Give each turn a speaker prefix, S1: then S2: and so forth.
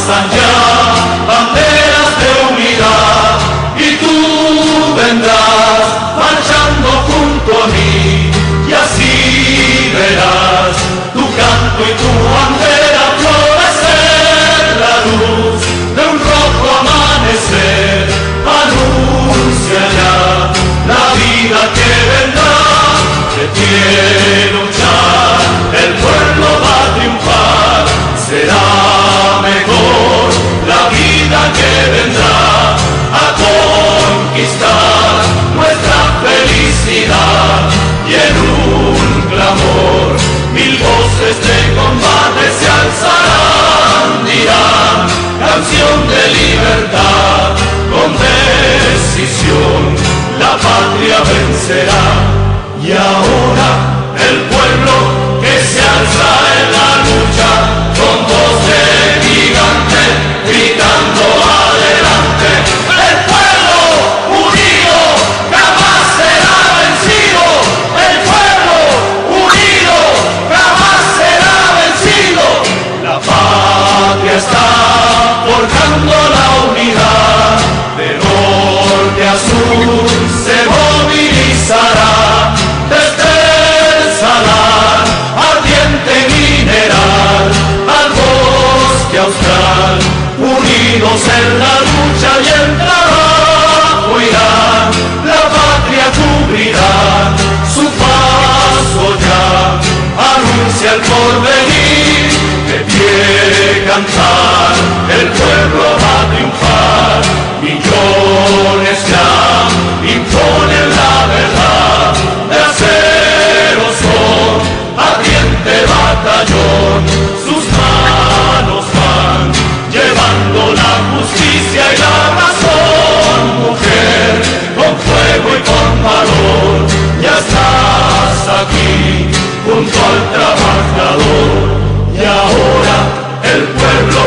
S1: alzan ya banderas de unidad y tú vendrás marchando junto a mí y así verás tu canto y tu bandera florecer. La luz de un rojo amanecer anuncia ya la vida que vendrá. De pie luchar, el pueblo va a triunfar, será mejor la vida que vendrá a conquistar nuestra felicidad. Y en un clamor mil voces de combate se alzarán, dirán canción de libertad, con decisión la patria vencerá. Y ahora el pueblo que se alza en la lucha, con voz de gigante, gritando adelante. El pueblo unido jamás será vencido. El pueblo unido jamás será vencido. La patria está forjando la unidad, de norte a sur se movilizará. Desde el salar, ardiente mineral, al bosque austral, unidos en la lucha y el trabajo irán, la patria cubrirá, su paso ya anuncia el porvenir. De pie cantar, el pueblo va a triunfar, millones ya imponen la verdad. De acero son, ardiente batallón, sus manos van llevando la justicia y la razón. Mujer, con fuego y con valor, ya estás aquí junto al trabajador. Y ahora el pueblo